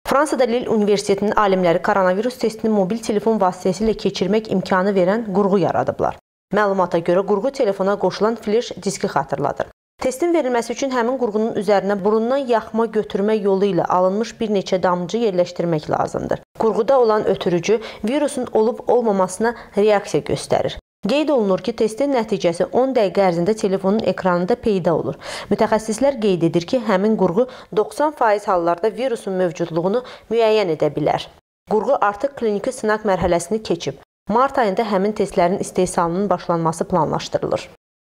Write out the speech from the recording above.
Fransada Lille Universitetinin alimləri koronavirus testini mobil telefon vasitəsilə keçirmək imkanı verən qurğu yaradıblar. Məlumata görə qurğu telefona qoşulan flash diski xatırladır. Testin verilməsi üçün həmin qurğunun üzərinə burundan yaxma götürmə yolu ilə alınmış bir neçə damcı yerləşdirmək lazımdır. Qurğuda olan ötürücü virusun olub-olmamasına reaksiya göstərir. Qeyd olunur ki, testin nəticəsi 10 dəqiqə ərzində telefonun ekranında peyda olur. Mütəxəssislər qeyd edir ki, həmin qurğu 90% hallarda virusun mövcudluğunu müəyyən edə bilər. Qurğu artıq kliniki sınaq mərhələsini keçib. Mart ayında həmin testlərin istehsalının başlanması planlaşdırılır.